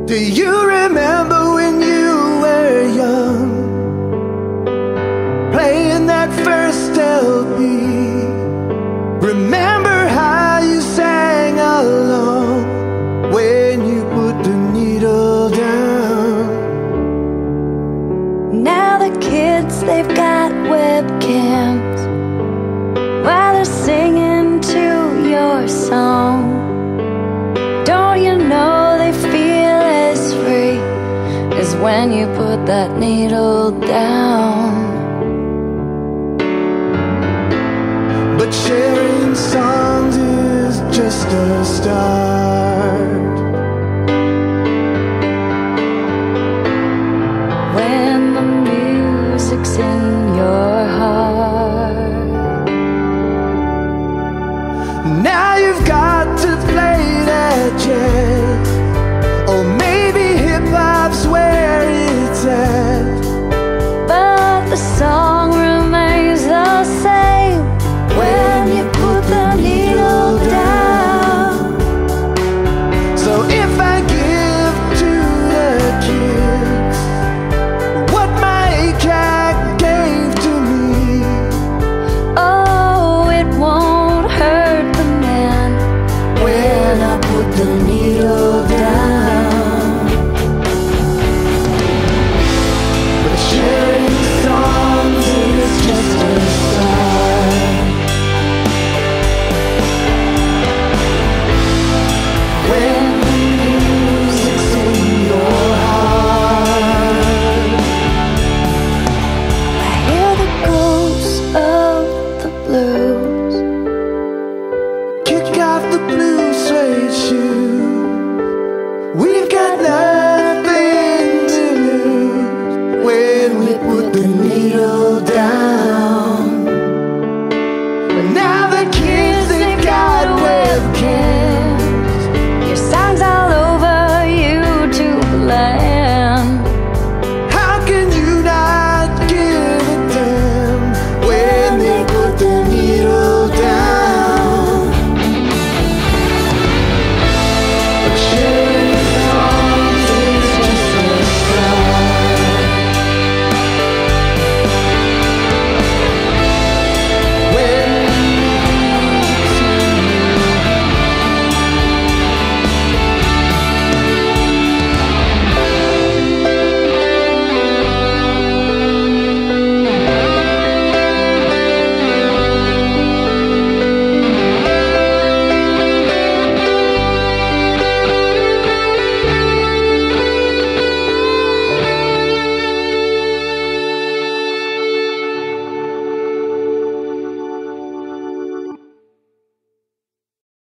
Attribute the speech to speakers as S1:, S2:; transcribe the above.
S1: Do you remember when you were young, playing that first LP? Remember how you sang along when you put the needle down?
S2: Now the kids, they've got webcams while they're singing to your song. Don't you know they feel as free as when you put that needle down?
S1: But sharing songs is just a start.